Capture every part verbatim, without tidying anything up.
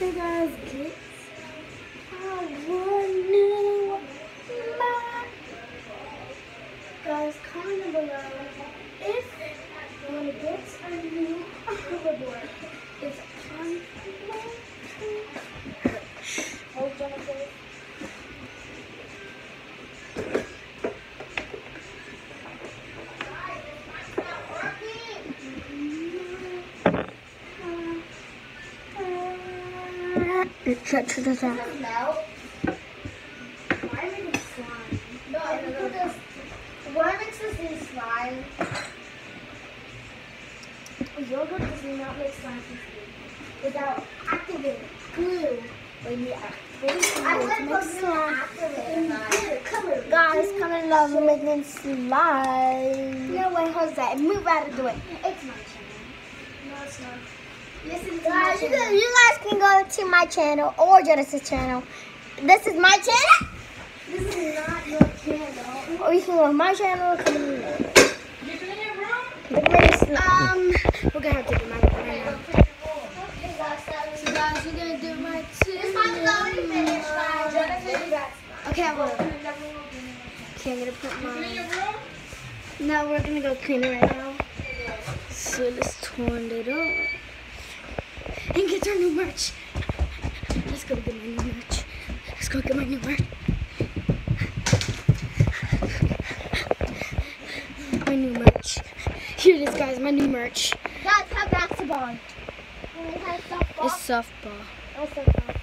Hey guys, get our new map. Guys, comment down below if you want to get a new hoverboard. It's on Hold Jennifer. Check, check this out. Why make it slime? No, because why makes this thing slime? Yogurt does not make slime without activating glue. When you activate glue, I it makes slime. Guys, comment below for making slime. No way, Jose. Move out of the way. It's my channel. No, it's not. Listen, guys, you, can, you guys can go to my channel or Genesis channel. This is my channel. This is not your channel. Or you can go to my channel. Or come in your room? Um, we're gonna have to do my room right now. So guys, we're gonna do my channel. Okay, I will. Okay, I'm gonna put my. No, we're gonna go clean it right now. So let's turn it up. And get our new merch. Let's go get my new merch. Let's go get my new merch. My new merch. Here it is, guys. My new merch. That's how basketball. It's softball. Oh, softball.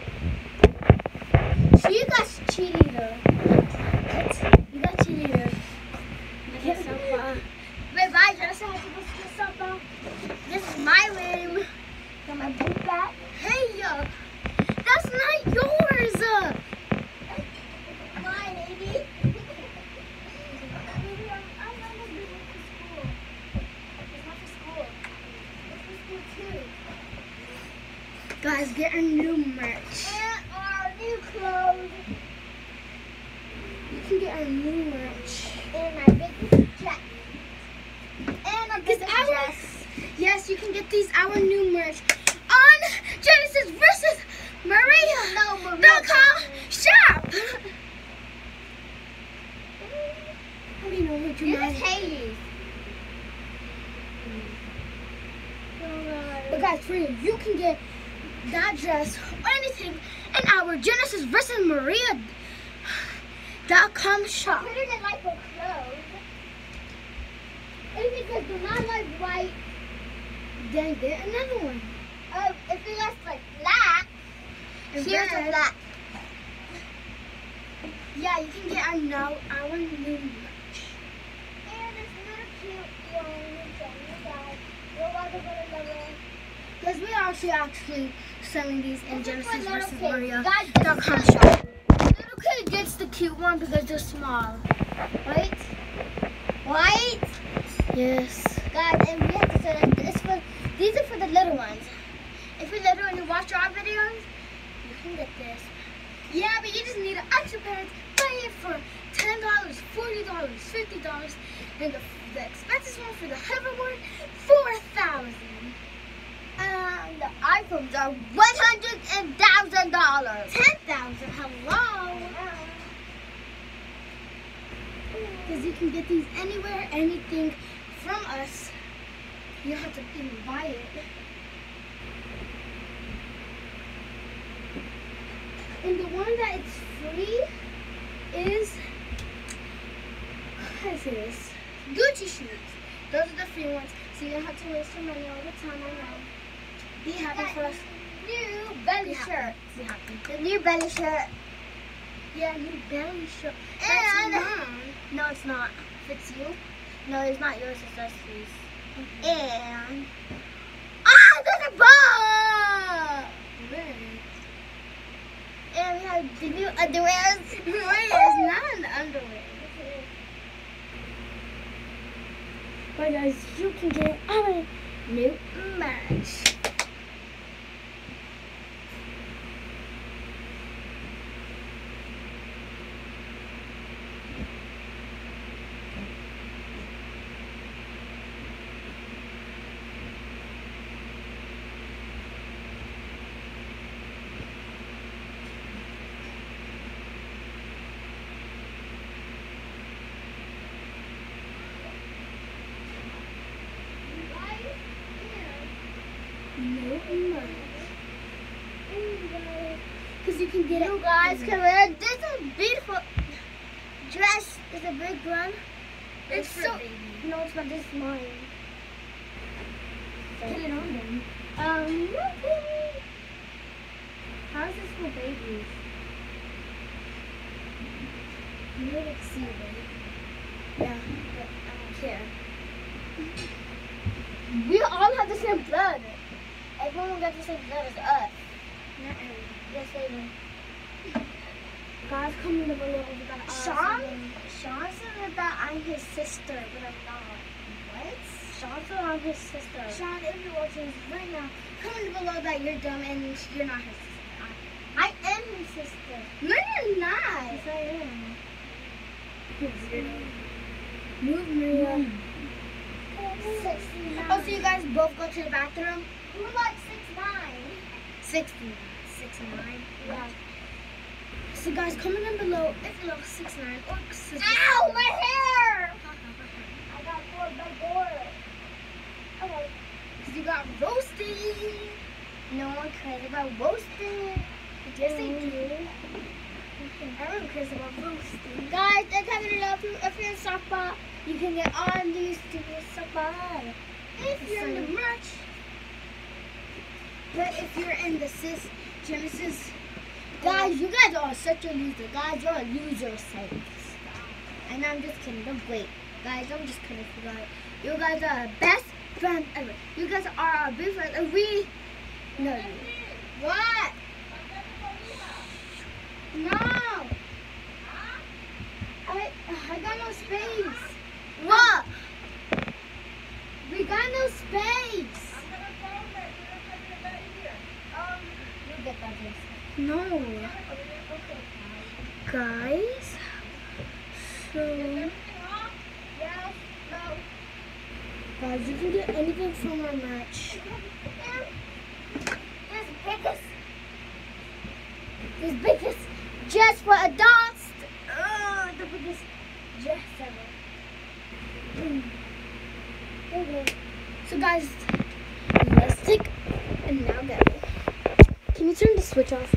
So you got cheerleader. You got cheerleader. I got softball. Wait, bye. Just how to go to softball. This is my room. Got my boot back. Hey, uh, that's not yours. Uh. Mine, baby. Baby, I'm, I'm not going to be for school. It's not for school. It's for school too. Guys, get our new merch. And our new clothes. You can get our new merch. And my big jacket. And our big dress. Yes, you can get these our new merch on Genesis versus Maria dot com shop. How do you know what you mean? This is Haley's. But guys, for you, you can get that dress or anything in our Genesis versus Maria dot com shop. Put it in like for clothes. It's because do not like white. Then get another one. Oh, if you like like black, here's a black. Yeah, you can get our now our new merch. And this little cute one, guys. Because we are actually actually selling these in Genesis versus Maria dot com shop. Little kid gets the cute one because they're small. Right? Right? Yes. Guys, and we have to say that this for these are for the little ones. If you're little and you watch our videos, you can get this. Yeah, but you just need an extra parents. Buy it for ten dollars, forty dollars, fifty dollars, and the, the expensive one for the hoverboard, four thousand. And the iPhones are one hundred thousand dollars. Ten thousand. Hello. Because you can get these anywhere, anything from us. You don't have to even buy it. And the one that is free is, how do I say this? Gucci shoes. Those are the free ones. So you don't have to waste your money all the time. I know. Be happy for us. New belly shirt. Be happy. The new belly shirt. Yeah, new belly shirt. And that's mine. No, it's not. Fits you. No, it's not yours. It's us. Mm-hmm. And ah, there's a ball. Really? And we have the new underwear. Wait, it's not an underwear. But guys, you can get our new merch. Because you can get it. You guys can wear this is a beautiful dress. It's a big one. It's, it's so. Baby. No, it's not. This is mine. Put it on then. Um, nothing. How is this for babies? You need to see it. Yeah, but I don't care. We all have the same blood. Everyone got the same blood as us. Not everyone. Yes, they do. Guys, comment below if you got Sean? Sean said that I'm his sister, but I'm not. What? Sean said I'm his sister. Sean, if you're watching this right now, comment below that you're dumb and you're not his sister. I, I am his sister. No, you're not. Yes, I am. Move, Maria. Mm. Oh, so you guys both go to the bathroom? We're like six nine. sixty-nine. six nine. Yeah. So guys, comment down below if you love six nine or six nine. Ow, my hair! I got bored by bored. Okay. So you got roasted. No one cares about roasted. Yes, they do. Everyone cares about roasting. Guys, that's how we love you. If you're in softball, you can get all these to your softball. If you're in the merch. But if you're in the sis Genesis, guys, you guys are such a loser. Guys, you're a loser site. And I'm just kidding. Don't wait. Guys, I'm just kidding. You guys, you guys are our best friends ever. You guys are our best friends. And we know you. What? No. I, I got no space. What? We got no space. No. Guys. So. Guys, you can get anything from our merch. This biggest. This biggest just for adults. Oh, the biggest dress ever. Mm. Okay. So guys, let's take and now go. Can you turn the switch off?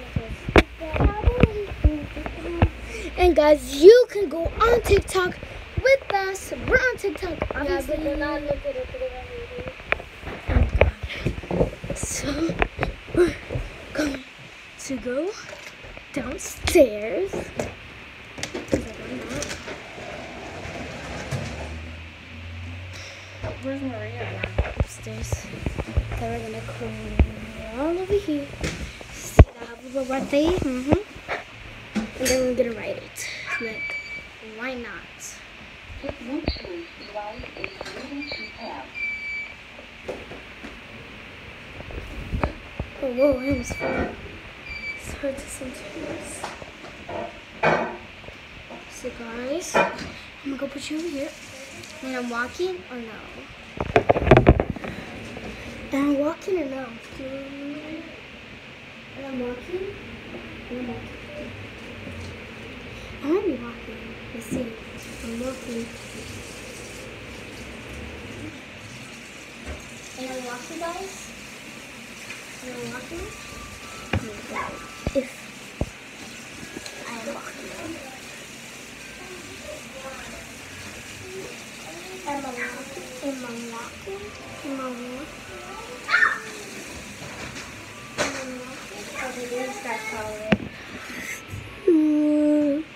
And guys, you can go on TikTok with us. We're on TikTok, obviously. Yeah, but not look at it, put it on YouTube. Oh God. So we're going to go downstairs. Where's Maria? Upstairs. So we're gonna crawl over here. See that have a birthday? Mm-hmm. And then we're gonna write it. Like, why not? Oh, whoa, I almost fell. It's hard to sometimes. So guys, I'm gonna go put you over here. And I'm walking or no? And I'm walking or no? And I'm walking? And I'm walking. I might be walking. Let's see. I'm walking. And I'm walking, guys. And I'm walking. If I am walking. Am I walking? Am I walking? Am I walking? Am I walking? Oh, they didn't start following. Mm.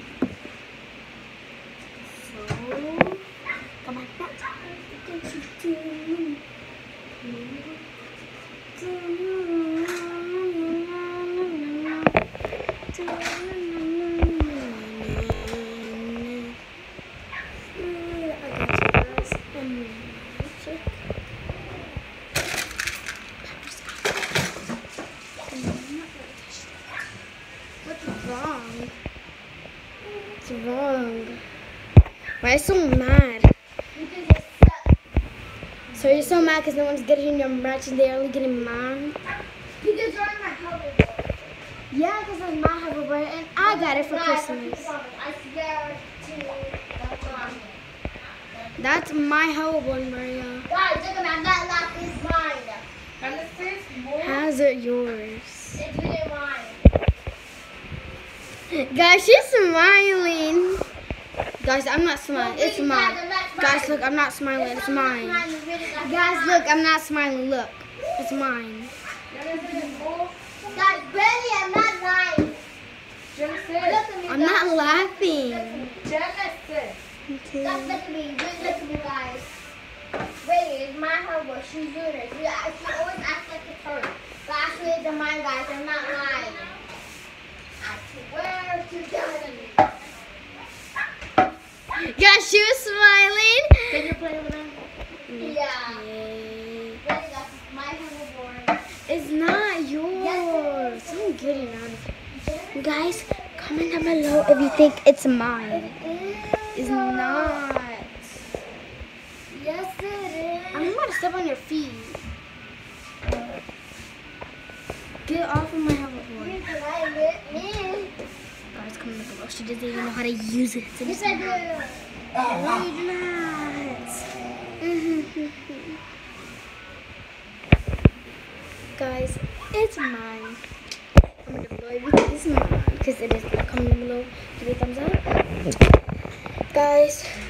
So, come on. What you do? What's wrong? Why are you so mad? Because you suck. So you're so mad because no one's getting your merch and they're only getting mine? Because you're on my hoverboard. Yeah, because I'm my hoverboard and I got it for Guys, Christmas. I swear to God. That's my hoverboard, Maria. Guys, look at that. That lap is mine. How's it yours? It's really mine. Guys, she's smiling. Guys, I'm not smiling. It's Really, mine. guys, I'm not Guys, smiling. look, I'm not smiling. It's mine. Mine is really not Guys, mine. look, I'm not smiling. Look, it's mine. Guys, really, I'm not lying. Look at me, I'm guys. not laughing. Guys, Okay. look at me. Really, look at me, guys. Really, it's my homework. She's doing it. She, she always acts like it's her. But actually, it's mine, guys. I'm not lying. I swear to God. Guys, she was smiling. Can you play with them? Yeah. Yay. Really, guys, it's my homework. It's not yours. I'm getting out of here. Guys, comment down below if you think it's mine. It's not. Yes, it is. I'm about to step on your feet. Get off of my hoverboard. You can like it, me. Guys, comment down below. She doesn't even know how to use it. Yes, I do. No, you do not. Guys, it's mine. Comment down below if you think it's mine. Because it is. Comment down below. Give it a thumbs up. Guys.